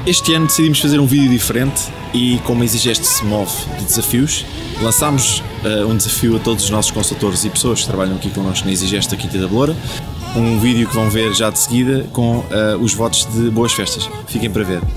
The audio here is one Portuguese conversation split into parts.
Este ano decidimos fazer um vídeo diferente e, como a Exigeste se move de desafios, lançámos um desafio a todos os nossos consultores e pessoas que trabalham aqui connosco na Exigeste da Quinta da Beloura. Um vídeo que vão ver já de seguida com os votos de boas festas. Fiquem para ver.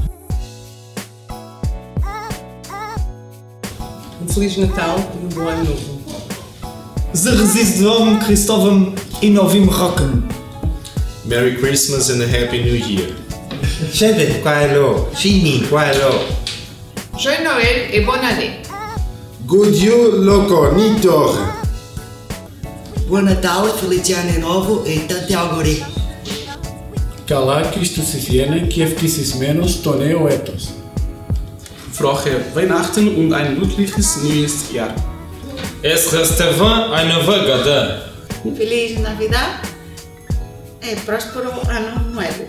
Um Feliz Natal e um bom Ano Novo. Zerezizom Christovem e Novim Rocken. Merry Christmas and a Happy New Year. 新年快乐，新年快乐。 Joyeux Noël et bonne année. Godio Loco Nitor. Buon Natale, felice anno nuovo e tanti auguri. Kala Christus is jene, Kiev Kisses menos, Toneo etos. Frohe Weihnachten und ein glückliches neues Jahr. Es restaurant eine nova gada. Feliz Navidad e próspero ano nuevo.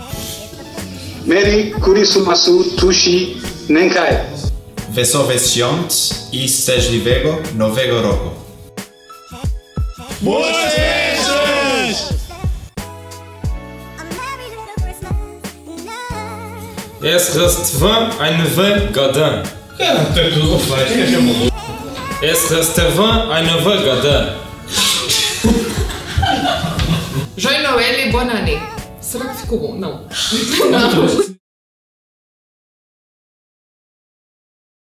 Meri Kurisumasu Tushi Nenkai. Vesovesiont e Sejlivego Novego Roko. Boas festas! Es restaurant eine nova gada. Es restaurant eine nova gada. Joyeux Noël et bonne année. Será que ficou bom? Não. Não.